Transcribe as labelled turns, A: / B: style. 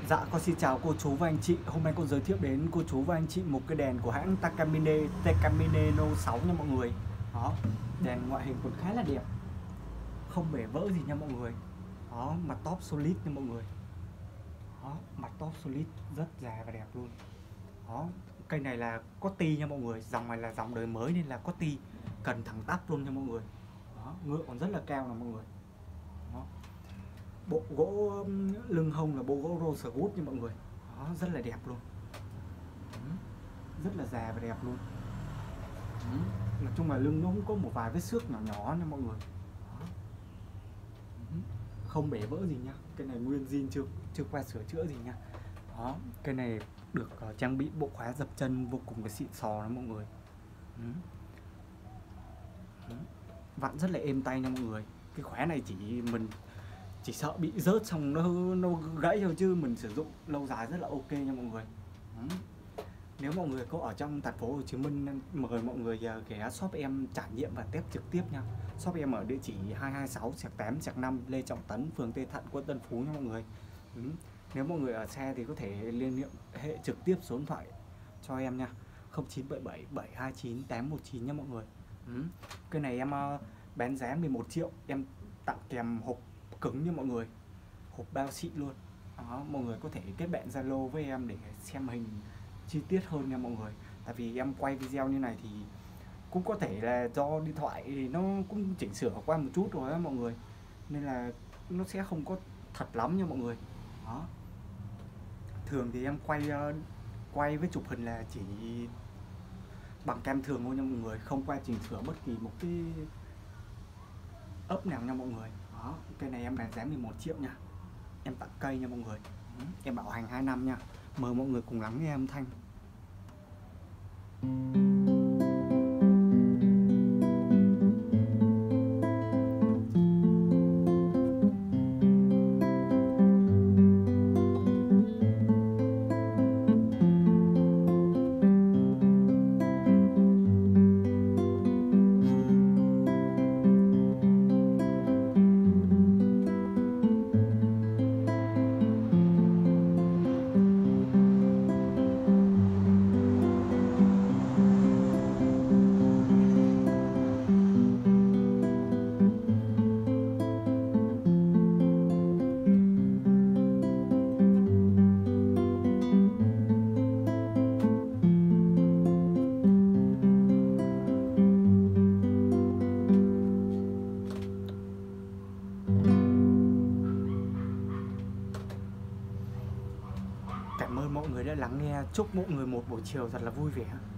A: Dạ, con xin chào cô chú và anh chị. Hôm nay con giới thiệu đến cô chú và anh chị một cái đèn của hãng Takamine No 6 nha mọi người. Đó, đèn ngoại hình còn khá là đẹp, không bể vỡ gì nha mọi người. Đó, mặt top solid nha mọi người. Đó, mặt top solid rất già và đẹp luôn. Đó, cây này là Coty nha mọi người. Dòng này là dòng đời mới nên là Coty, cần thẳng tắp luôn nha mọi người. Đó, ngựa còn rất là cao nè mọi người. Đó. Bộ gỗ lưng hông là bộ gỗ rosewood nha mọi người. Đó, rất là đẹp luôn. Rất là già và đẹp luôn. Nói chung là lưng nó cũng có một vài vết xước nhỏ nhỏ nha mọi người. Đó. Không bể vỡ gì nha. Cái này nguyên zin, chưa qua sửa chữa gì nha. Đó, cái này được trang bị bộ khóa dập chân vô cùng cái xịn sò đó mọi người. Vặn rất là êm tay nha mọi người. Cái khóa này mình chỉ sợ bị rớt xong nó gãy thôi, chứ mình sử dụng lâu dài rất là ok nha mọi người. Nếu mọi người có ở trong thành phố Hồ Chí Minh, mời mọi người ghé shop em trải nghiệm và test trực tiếp nha. Shop em ở địa chỉ 226/8/5 Lê Trọng Tấn, phường Tây Thạnh, quận Tân Phú nha mọi người. Nếu mọi người ở xe thì có thể liên hệ trực tiếp số điện thoại cho em nha, 0977 729 819 nha mọi người. Cái này em bán giá 11 triệu, em tặng kèm hộp cứng nha mọi người, hộp bao xịn luôn. Đó, mọi người có thể kết bạn Zalo với em để xem hình chi tiết hơn nha mọi người. Tại vì em quay video như này thì cũng có thể là do điện thoại thì nó cũng chỉnh sửa qua một chút rồi đó mọi người, nên là nó sẽ không có thật lắm nha mọi người. Đó, thường thì em quay với chụp hình là chỉ bằng cam thường thôi nha mọi người, không qua chỉnh sửa bất kỳ một cái ấp nào nha mọi người. Đó, cây này em bán giá 11 triệu nha, em tặng cây nha mọi người. Em bảo hành 2 năm nha. Mời mọi người cùng lắng nghe âm thanh. Cảm ơn mọi người đã lắng nghe. Chúc mọi người một buổi chiều thật là vui vẻ.